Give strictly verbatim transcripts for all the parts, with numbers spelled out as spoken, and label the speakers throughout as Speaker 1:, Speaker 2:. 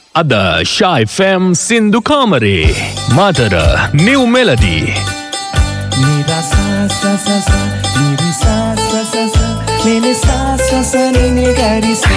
Speaker 1: Ada Shy F M Sindu Kamare Matara New Melody
Speaker 2: Nira sa sa sa sa Niri sa sa sa sa Nini sa sa sa Nini gari sa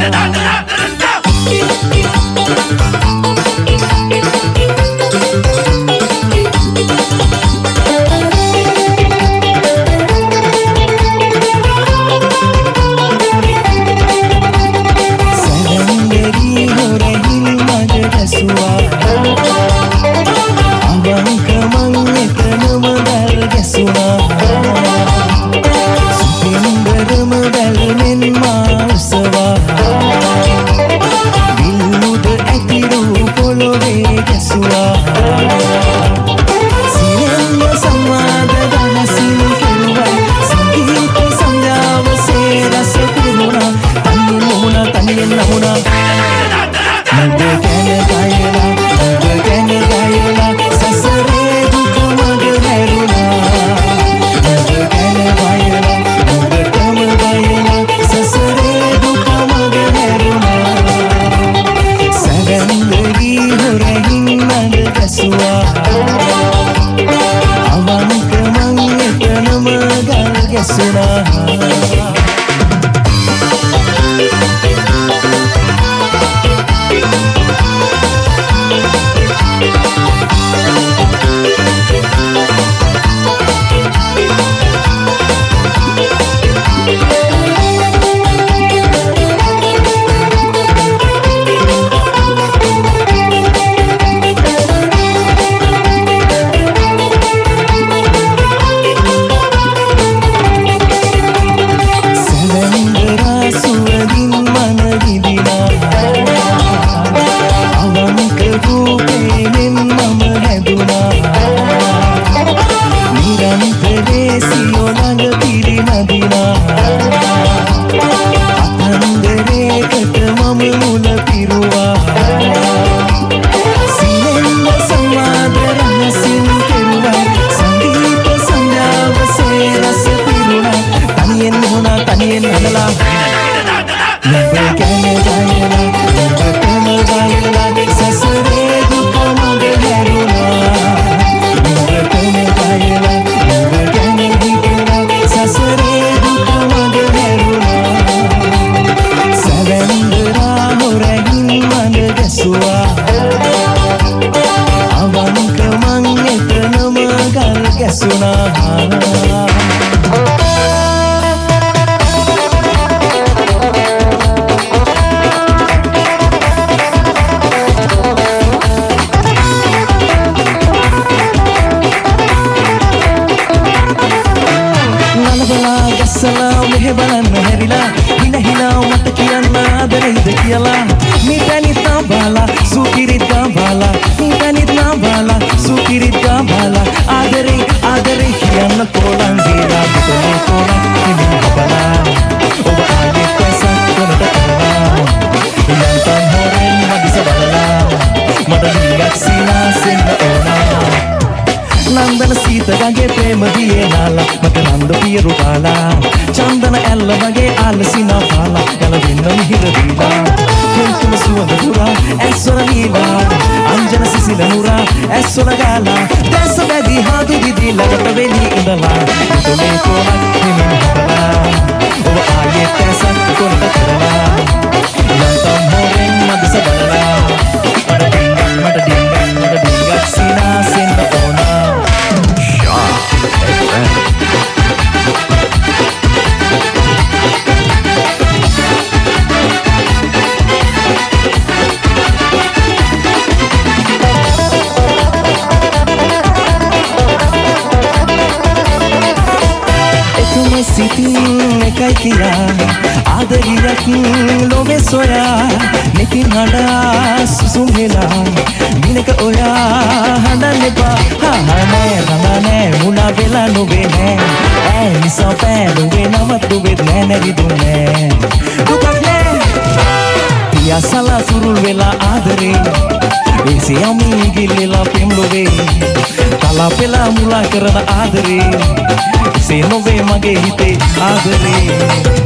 Speaker 3: pela mula karena adere, se no ve mage hite adere.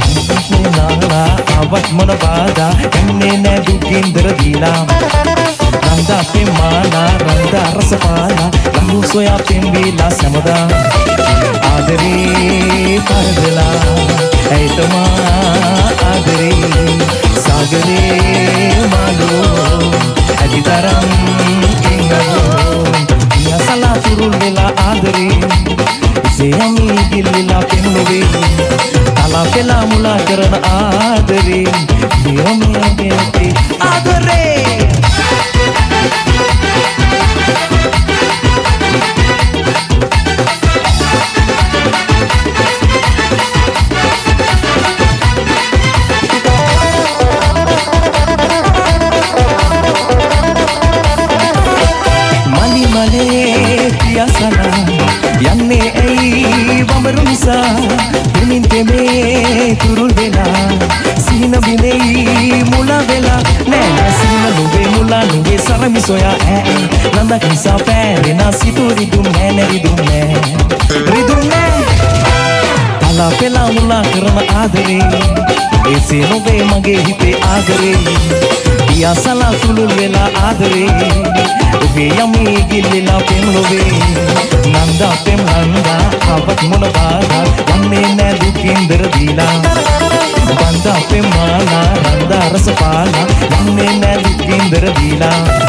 Speaker 2: නාලා ආවත් මොන බාධා යන්නේ නෑ දුකින්දර දීලා රන්දා පෙමාලා රන්දා රසපාලා ලහු සොයා පෙම්බීලා සමදා ආදරේ පරදලා ඇයිතමා ආදරේ සාගරේ මාලෝ ඇතිතරම් කිංගලෝ යසලා තුරුල් වෙලා ආදරේ සේයමි ගිල්ලිලා පෙම්ලොවේ තලා පෙලා මුලා කරන ආදරේ නියමයේ ආදරේ යන්නේ ඇයි වමරු නිසා දෙමින් දෙමේ තුරුල් වෙලා සිහින බිඳෙයි මුලා වෙලා නෑ නෑ සිහින නුඹේ මුලා නුඹේ සරමි සොයා ඈ නන්දක් නිසා පෑරෙන සිතු රිදුම් නෑ නෑ රිදුම් නෑ රිදුම් නෑ තලා පෙලා මුලා කරන ආදරේ එසේ නොවේ මගේ හිතේ ආදරේ පියාසලා තුළුල් වෙලා ආදරේ ඔබේ යමී ගිල්ලිලා පෙම්ලොවේ නන්දා පෙම් නන්දා ආවත් මොන බාධා යන්නේ නෑ දුකින්දර දීලා බන්දා පෙම් මාලා රන්දා රසපාලා යන්නේ නෑ දුකින්දර දීලා